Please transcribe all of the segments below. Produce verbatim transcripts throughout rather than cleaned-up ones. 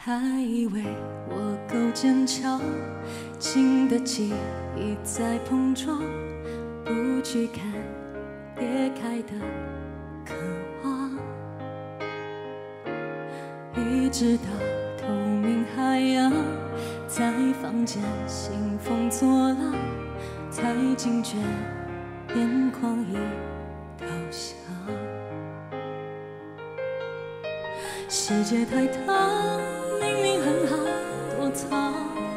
还以为我够坚强，经得起一再碰撞，不去看裂开的渴望，一直到透明海洋，在房间兴风作浪，才惊觉眼眶已投降。世界太大，明明很好躲藏，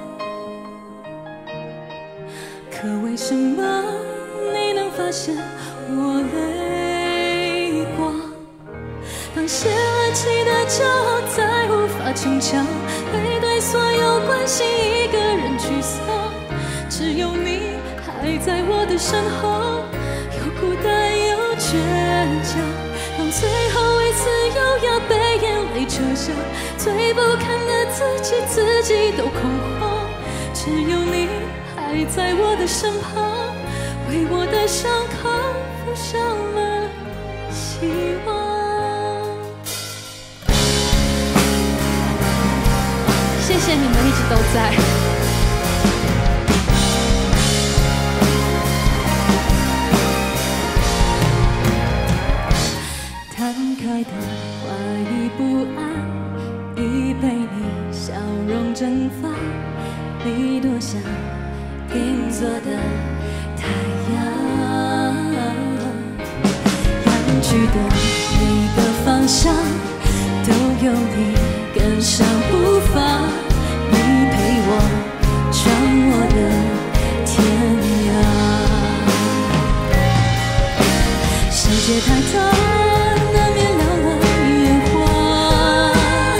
可为什么你能发现我泪光？当泄了气的骄傲再无法逞强，背对所有关系一个人沮丧，只有你还在我的身后，又孤单又倔强。当最后一次优雅被眼泪遮下，最不堪的自己自己都恐慌，只有你还在我的身旁，为我的伤口附上了希望。谢谢你们一直都在。摊开的怀疑不安，已被你笑容蒸发。你多像天作的太阳，要去的每个方向都有你跟上步伐，你陪我穿我的天涯。世界太大，难免两忘眼花，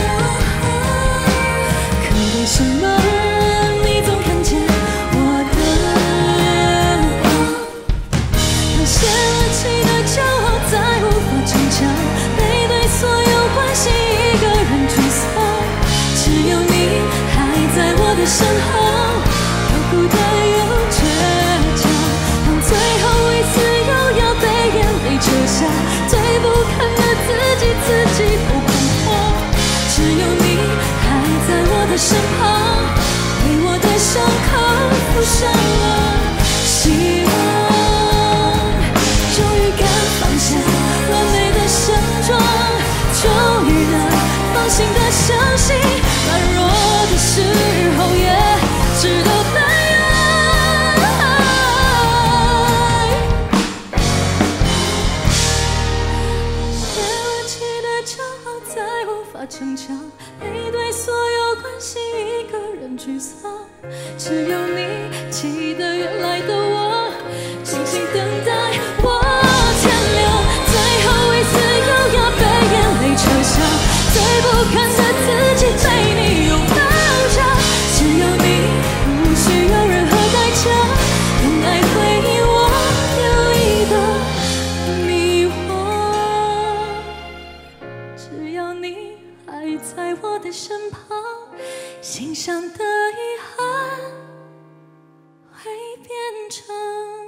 可为什么你总看见我的光？当泄了气的骄傲再无法逞强，背对所有关系一个人沮丧，只有你还在我的身后，又孤单又倔强。当最后一次优雅被眼泪遮下，最不堪的自己自己都恐慌，只有你还在我的身旁，为我的伤口附上了希望。终于敢放下完美的盛装，终于能放心的相信，软弱的时候也值得被爱。泄了气的骄傲再无法逞强，背对所有关系一个人沮丧，只有你记得原来的我，静静等待我天亮。最后一次优雅被眼泪遮下，最不堪的自己被你拥抱着，只有你不需要任何代价，用爱回应我留意的迷惘。只要你还在我的身旁，心上的遗憾会变成